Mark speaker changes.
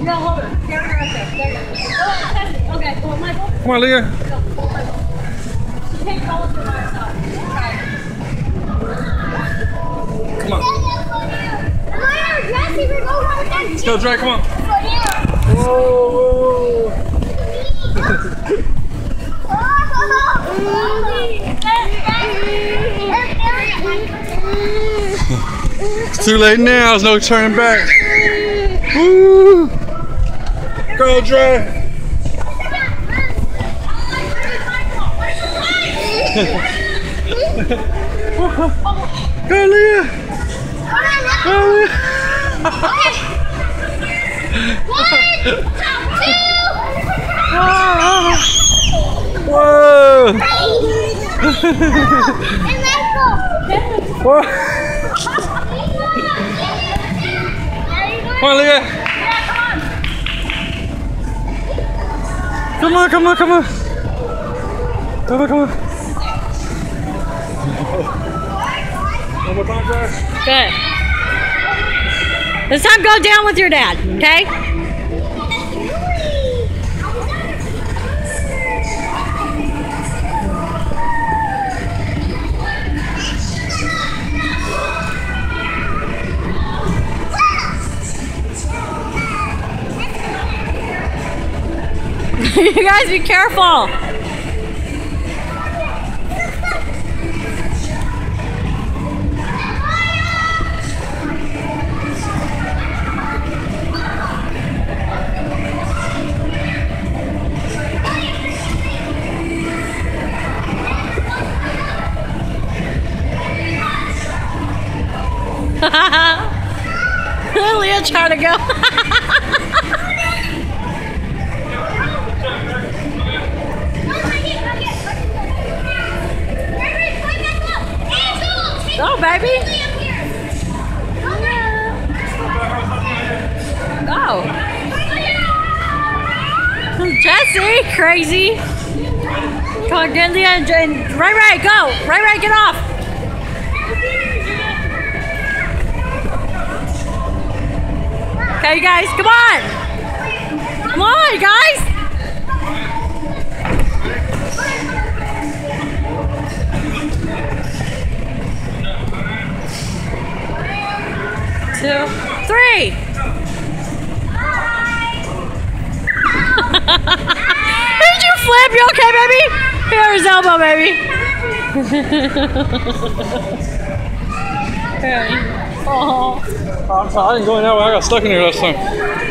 Speaker 1: No, hold her. Carry her right there. There you go. Oh, okay. Well, Michael.
Speaker 2: Come on, Leah.
Speaker 1: Go. Michael. She can't go up to my side.
Speaker 2: Come on.
Speaker 1: Let's
Speaker 2: go, Dre. Come on. Whoa. It's too late now. There's no turning back. Woo. Go, Dre. Go, Leah. Go, Leah. Whoa. Whoa. Come on, Leah. Come on, come on, come on. Come on, come on. One more time, Josh.
Speaker 1: Good. This time go down with your dad, okay? You guys be careful. Leah trying to go. Go, baby. Go. Jesse, crazy. Come on, get Leah and Ray, go. Ray, get off. Okay, you guys, come on. Come on, you guys. Two, three. Did you flip? You okay, baby? Here's his elbow, baby. Okay.
Speaker 2: Oh, I'm sorry. I didn't go in that way. I got stuck in here last time.